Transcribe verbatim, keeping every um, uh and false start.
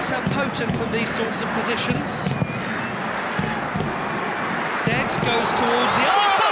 so potent from these sorts of positions. Instead, goes towards the other side.